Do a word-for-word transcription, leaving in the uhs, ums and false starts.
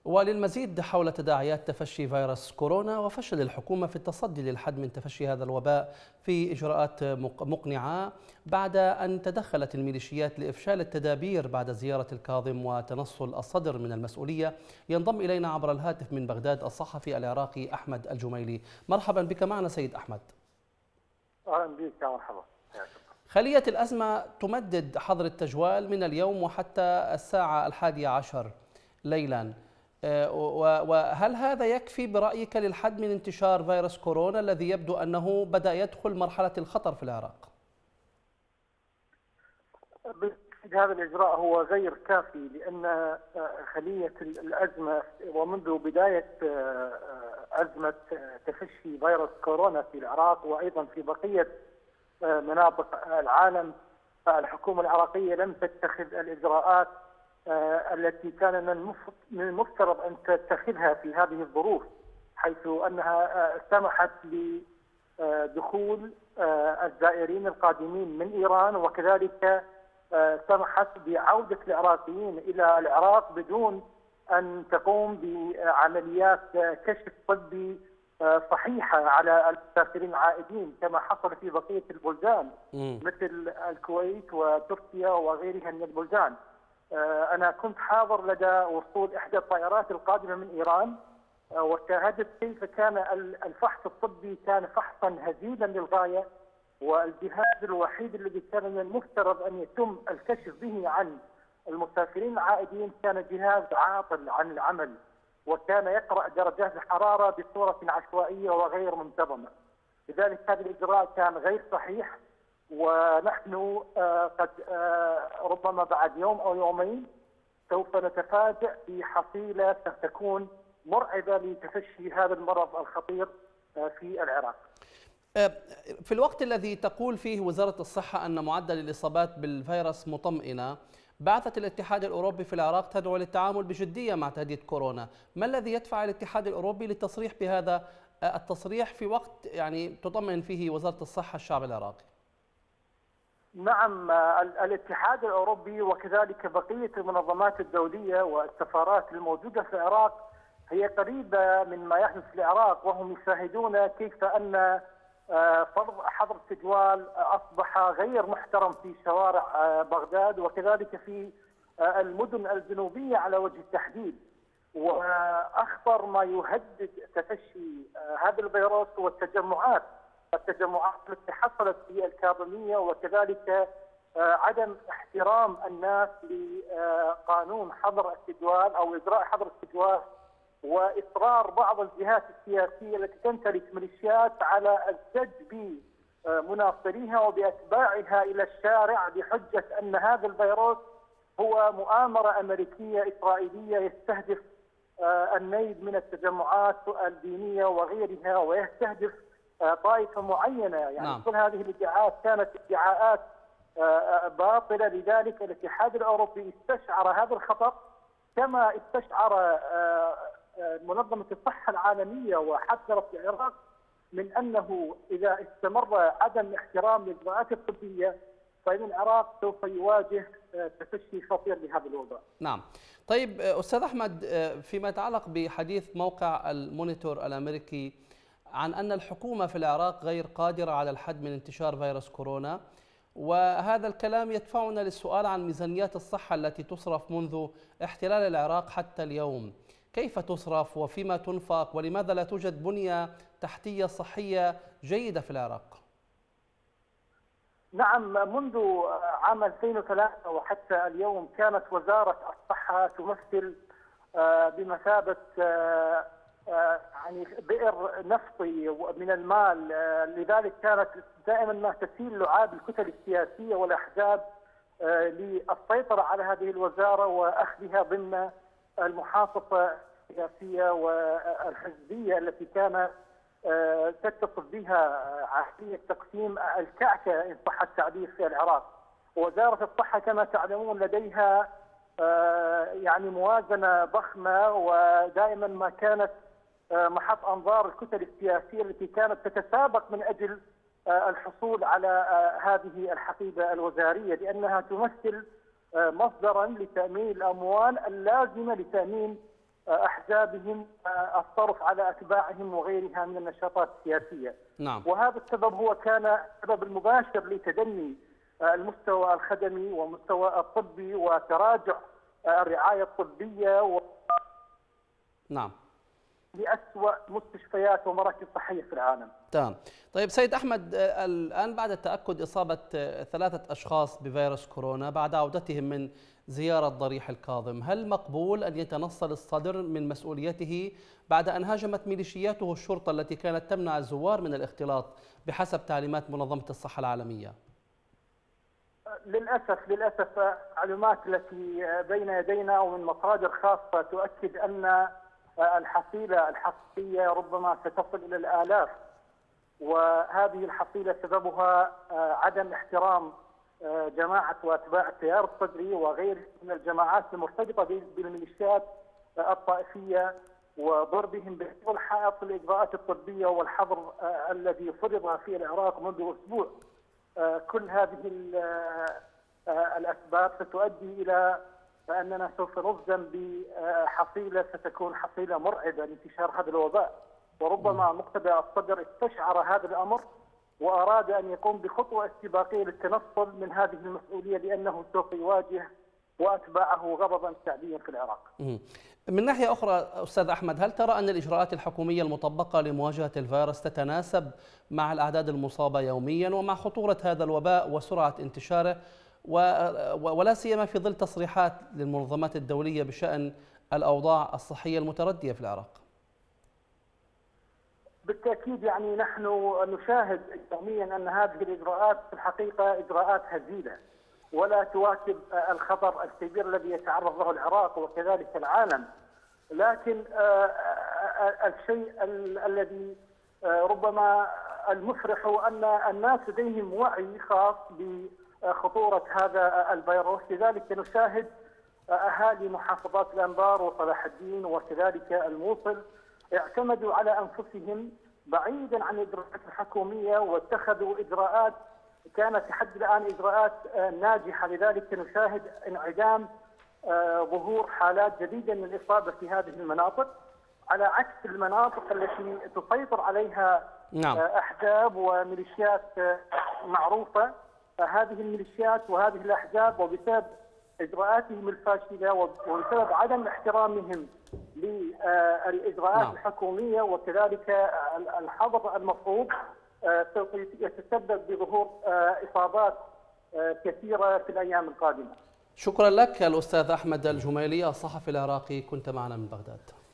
وللمزيد حول تداعيات تفشي فيروس كورونا وفشل الحكومة في التصدي للحد من تفشي هذا الوباء في إجراءات مقنعة بعد أن تدخلت الميليشيات لإفشال التدابير بعد زيارة الكاظم وتنصل الصدر من المسؤولية، ينضم إلينا عبر الهاتف من بغداد الصحفي العراقي أحمد الجميلي. مرحبا بك معنا سيد أحمد. أهلا بك يا مرحبا. خلية الأزمة تمدد حظر التجوال من اليوم وحتى الساعة الحادية عشر ليلا، وهل هذا يكفي برأيك للحد من انتشار فيروس كورونا الذي يبدو أنه بدأ يدخل مرحلة الخطر في العراق؟ هذا الإجراء هو غير كافي، لأن خلية الأزمة ومنذ بداية أزمة تفشي فيروس كورونا في العراق وأيضا في بقية مناطق العالم، الحكومة العراقية لم تتخذ الإجراءات التي كان من المفترض أن تتخذها في هذه الظروف، حيث أنها سمحت بدخول الزائرين القادمين من إيران، وكذلك سمحت بعودة العراقيين إلى العراق بدون أن تقوم بعمليات كشف طبي صحيحة على المسافرين العائدين كما حصل في بقية البلدان مثل الكويت وتركيا وغيرها من البلدان. أنا كنت حاضر لدى وصول إحدى الطائرات القادمة من إيران، وشاهدت كيف كان الفحص الطبي كان فحصا هزيلا للغاية، والجهاز الوحيد الذي كان من المفترض أن يتم الكشف به عن المسافرين العائدين كان جهاز عاطل عن العمل، وكان يقرأ درجات الحرارة بصورة عشوائية وغير منتظمة. لذلك هذا الإجراء كان غير صحيح، ونحن قد ربما بعد يوم أو يومين سوف نتفاجأ بحصيلة ستكون مرعبة لتفشي هذا المرض الخطير في العراق. في الوقت الذي تقول فيه وزارة الصحة أن معدل الإصابات بالفيروس مطمئنة، بعثت الاتحاد الأوروبي في العراق تدعو للتعامل بجدية مع تهديد كورونا. ما الذي يدفع الاتحاد الأوروبي للتصريح بهذا التصريح في وقت يعني تطمئن فيه وزارة الصحة الشعب العراقي؟ نعم، الاتحاد الأوروبي وكذلك بقية المنظمات الدولية والسفارات الموجودة في العراق هي قريبة من ما يحدث في العراق، وهم يشاهدون كيف أن فرض حظر التجوال أصبح غير محترم في شوارع بغداد وكذلك في المدن الجنوبية على وجه التحديد. وأخطر ما يهدد تفشي هذا الفيروس هو التجمعات التجمعات التي حصلت في الكاظمية، وكذلك عدم احترام الناس لقانون حظر التجوال أو إجراء حظر التجوال، وإصرار بعض الجهات السياسية التي تمتلك ميليشيات على الزج بمناصريها وبأتباعها إلى الشارع بحجة أن هذا الفيروس هو مؤامرة أمريكية إسرائيلية يستهدف النيل من التجمعات الدينية وغيرها، ويستهدف طائفة معينة. يعني نعم. كل هذه الادعاءات كانت ادعاءات باطلة. لذلك الاتحاد الأوروبي استشعر هذا الخطر كما استشعر منظمة الصحة العالمية وحذرت العراق من أنه إذا استمر عدم احترام الإجراءات الطبية فإن العراق سوف يواجه تفشي خطير لهذا الوباء. نعم. طيب أستاذ أحمد، فيما يتعلق بحديث موقع المونيتور الأمريكي عن أن الحكومة في العراق غير قادرة على الحد من انتشار فيروس كورونا، وهذا الكلام يدفعنا للسؤال عن ميزانيات الصحة التي تصرف منذ احتلال العراق حتى اليوم. كيف تصرف وفيما تنفق، ولماذا لا توجد بنية تحتية صحية جيدة في العراق؟ نعم، منذ عام ألفين وثلاثة وحتى اليوم كانت وزارة الصحة تمثل بمثابة يعني بئر نفطي من المال. لذلك كانت دائما ما تسيل لعاب الكتل السياسية والأحزاب للسيطرة على هذه الوزارة وأخذها ضمن المحافظة السياسية والحزبية التي كان تتصف بها عملية تقسيم الكعكة إن صح التعبير في العراق. وزارة الصحة كما تعلمون لديها يعني موازنة ضخمة، ودائما ما كانت محط أنظار الكتل السياسية التي كانت تتسابق من أجل الحصول على هذه الحقيبة الوزارية، لأنها تمثل مصدرا لتأمين الأموال اللازمة لتأمين أحزابهم الصرف على أتباعهم وغيرها من النشاطات السياسية. نعم. وهذا السبب هو كان السبب المباشر لتدني المستوى الخدمي ومستوى الطبي وتراجع الرعاية الطبية و... نعم. لأسوأ مستشفيات ومراكز صحية في العالم. تمام. طيب سيد أحمد، الآن بعد تأكد إصابة ثلاثة أشخاص بفيروس كورونا بعد عودتهم من زيارة ضريح الكاظم، هل مقبول أن يتنصل الصدر من مسؤوليته بعد أن هاجمت ميليشياته الشرطة التي كانت تمنع الزوار من الاختلاط بحسب تعليمات منظمة الصحة العالمية؟ للأسف للأسف المعلومات التي بين يدينا ومن مصادر خاصة تؤكد أن الحصيلة الحقيقية ربما ستصل إلى الآلاف، وهذه الحصيلة سببها عدم احترام جماعة وأتباع التيار الصدري وغيرها من الجماعات المرتبطة بالميليشيات الطائفية، وضربهم بحفظ الحائط للإجراءات الطبية والحظر الذي فرض في العراق منذ أسبوع. كل هذه الأسباب ستؤدي إلى فأننا سوف نصدم بحصيلة ستكون حصيلة مرعبة لانتشار هذا الوباء، وربما مقتدى الصدر استشعر هذا الأمر وأراد أن يقوم بخطوة استباقية للتنصل من هذه المسؤولية لأنه سوف يواجه وأتباعه غضبا شعبيا في العراق. من ناحية أخرى أستاذ أحمد، هل ترى أن الإجراءات الحكومية المطبقة لمواجهة الفيروس تتناسب مع الأعداد المصابة يوميا ومع خطورة هذا الوباء وسرعة انتشاره، ولا سيما في ظل تصريحات للمنظمات الدولية بشأن الأوضاع الصحية المتردية في العراق؟ بالتأكيد يعني نحن نشاهد يوميا أن هذه الإجراءات في الحقيقة إجراءات هزيلة ولا تواكب الخطر الكبير الذي يتعرض له العراق وكذلك العالم. لكن الشيء الذي ربما المفرح هو أن الناس لديهم وعي خاص بخطورة هذا الفيروس، لذلك نشاهد أهالي محافظات الأنبار وصلاح الدين وكذلك الموصل اعتمدوا على أنفسهم بعيدا عن الإجراءات الحكومية واتخذوا إجراءات كانت لحد الآن إجراءات ناجحة، لذلك نشاهد انعدام ظهور حالات جديدة من الإصابة في هذه المناطق على عكس المناطق التي تسيطر عليها نعم. أحزاب وميليشيات معروفة. هذه الميليشيات وهذه الأحزاب وبسبب إجراءاتهم الفاشلة وبسبب عدم احترامهم للإجراءات نعم. الحكومية وكذلك الحظر المفروض سوف يتسبب بظهور إصابات كثيرة في الأيام القادمة. شكرا لك الأستاذ أحمد الجميلي الصحفي العراقي، كنت معنا من بغداد.